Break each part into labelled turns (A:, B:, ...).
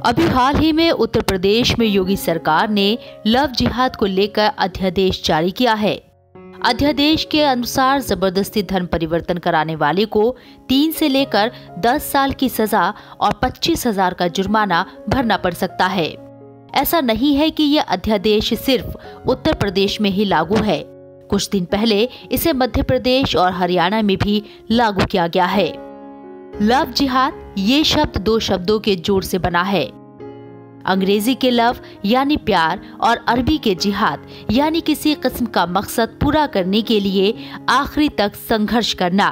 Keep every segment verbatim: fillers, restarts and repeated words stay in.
A: अभी हाल ही में उत्तर प्रदेश में योगी सरकार ने लव जिहाद को लेकर अध्यादेश जारी किया है। अध्यादेश के अनुसार जबरदस्ती धर्म परिवर्तन कराने वाले को तीन से लेकर दस साल की सजा और पच्चीस हजार का जुर्माना भरना पड़ सकता है। ऐसा नहीं है कि यह अध्यादेश सिर्फ उत्तर प्रदेश में ही लागू है। कुछ दिन पहले इसे मध्य प्रदेश और हरियाणा में भी लागू किया गया है। लव जिहाद ये शब्द दो शब्दों के जोड़ से बना है। अंग्रेजी के लव यानी प्यार और अरबी के जिहाद यानी किसी किस्म का मकसद पूरा करने के लिए आखिरी तक संघर्ष करना,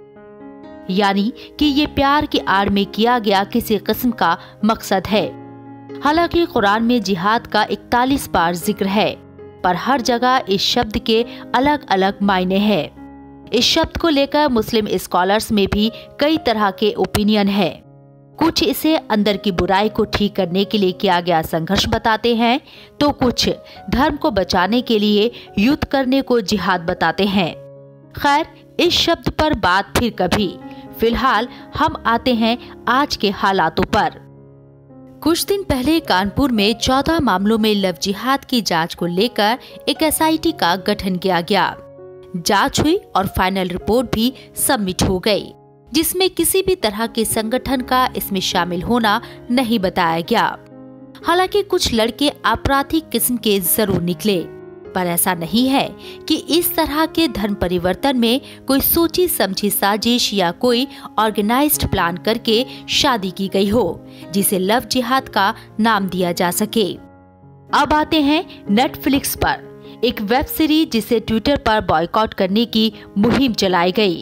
A: यानी कि ये प्यार की आड़ में किया गया किसी किस्म का मकसद है। हालांकि कुरान में जिहाद का इकतालीस बार जिक्र है, पर हर जगह इस शब्द के अलग अलग मायने हैं। इस शब्द को लेकर मुस्लिम स्कॉलर्स में भी कई तरह के ओपिनियन है। कुछ इसे अंदर की बुराई को ठीक करने के लिए किया गया संघर्ष बताते हैं, तो कुछ धर्म को बचाने के लिए युद्ध करने को जिहाद बताते हैं। खैर, इस शब्द पर बात फिर कभी। फिलहाल हम आते हैं आज के हालातों पर। कुछ दिन पहले कानपुर में चौदह मामलों में लव जिहाद की जांच को लेकर एक एस आई टी का गठन किया गया। जांच हुई और फाइनल रिपोर्ट भी सबमिट हो गई, जिसमें किसी भी तरह के संगठन का इसमें शामिल होना नहीं बताया गया। हालांकि कुछ लड़के आपराधिक किस्म के जरूर निकले, पर ऐसा नहीं है कि इस तरह के धर्म परिवर्तन में कोई सोची समझी साजिश या कोई ऑर्गेनाइज्ड प्लान करके शादी की गई हो, जिसे लव जिहाद का नाम दिया जा सके। अब आते हैं नेटफ्लिक्स पर एक वेब सीरीज जिसे ट्विटर पर बॉयकॉट करने की मुहिम चलाई गई,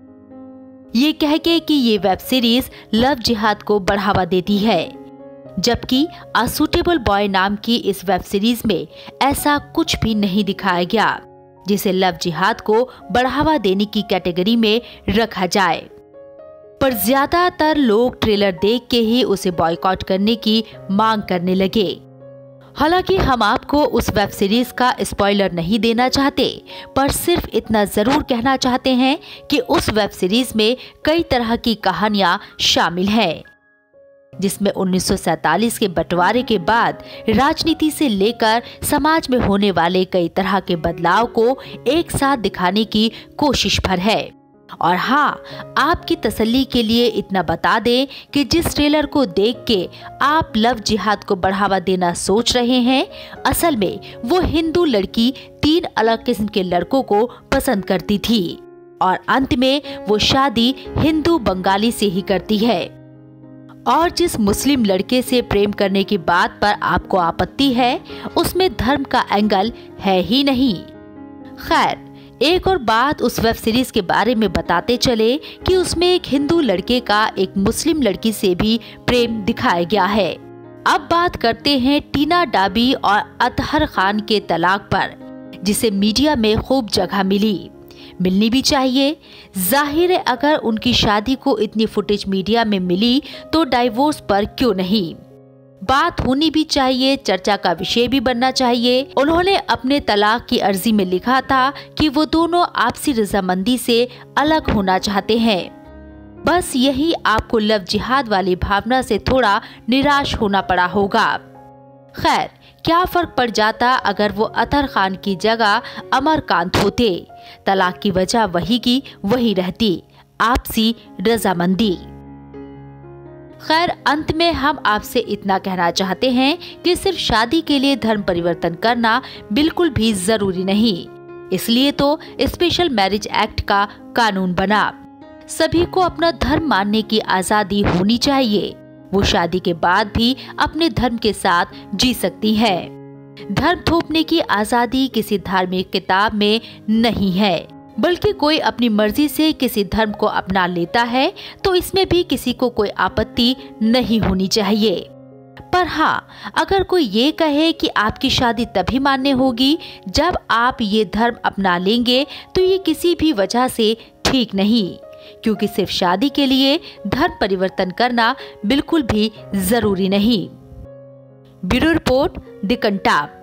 A: ये कह के कि ये वेब सीरीज लव जिहाद को बढ़ावा देती है। जबकि अ सूटेबल बॉय नाम की इस वेब सीरीज में ऐसा कुछ भी नहीं दिखाया गया जिसे लव जिहाद को बढ़ावा देने की कैटेगरी में रखा जाए। पर ज्यादातर लोग ट्रेलर देख के ही उसे बॉयकॉट करने की मांग करने लगे। हालांकि हम आपको उस वेब सीरीज का स्पॉइलर नहीं देना चाहते, पर सिर्फ इतना जरूर कहना चाहते हैं कि उस वेब सीरीज में कई तरह की कहानियां शामिल हैं, जिसमें उन्नीस सौ सैतालीस के बंटवारे के बाद राजनीति से लेकर समाज में होने वाले कई तरह के बदलाव को एक साथ दिखाने की कोशिश भर है। और हाँ, आपकी तसल्ली के लिए इतना बता दें कि जिस ट्रेलर को देख के आप लव जिहाद को बढ़ावा देना सोच रहे हैं, असल में वो हिंदू लड़की तीन अलग किस्म के लड़कों को पसंद करती थी और अंत में वो शादी हिंदू बंगाली से ही करती है। और जिस मुस्लिम लड़के से प्रेम करने की बात पर आपको आपत्ति है, उसमें धर्म का एंगल है ही नहीं। खैर, एक और बात उस वेब सीरीज के बारे में बताते चले कि उसमें एक हिंदू लड़के का एक मुस्लिम लड़की से भी प्रेम दिखाया गया है। अब बात करते हैं टीना डाबी और अतहर खान के तलाक पर, जिसे मीडिया में खूब जगह मिली, मिलनी भी चाहिए। जाहिर है, अगर उनकी शादी को इतनी फुटेज मीडिया में मिली तो डाइवोर्स पर क्यों नहीं, बात होनी भी चाहिए, चर्चा का विषय भी बनना चाहिए। उन्होंने अपने तलाक की अर्जी में लिखा था कि वो दोनों आपसी रजामंदी से अलग होना चाहते हैं। बस यही आपको लव जिहाद वाली भावना से थोड़ा निराश होना पड़ा होगा। खैर, क्या फर्क पड़ जाता अगर वो अतहर खान की जगह अमरकांत होते। तलाक की वजह वही की वही रहती, आपसी रजामंदी। खैर, अंत में हम आपसे इतना कहना चाहते हैं कि सिर्फ शादी के लिए धर्म परिवर्तन करना बिल्कुल भी जरूरी नहीं। इसलिए तो स्पेशल मैरिज एक्ट का कानून बना। सभी को अपना धर्म मानने की आजादी होनी चाहिए। वो शादी के बाद भी अपने धर्म के साथ जी सकती है। धर्म थोपने की आजादी किसी धार्मिक किताब में नहीं है, बल्कि कोई अपनी मर्जी से किसी धर्म को अपना लेता है तो इसमें भी किसी को कोई आपत्ति नहीं होनी चाहिए। पर हाँ, अगर कोई ये कहे कि आपकी शादी तभी मान्य होगी जब आप ये धर्म अपना लेंगे, तो ये किसी भी वजह से ठीक नहीं, क्योंकि सिर्फ शादी के लिए धर्म परिवर्तन करना बिल्कुल भी जरूरी नहीं। Bureau report, the Kantap.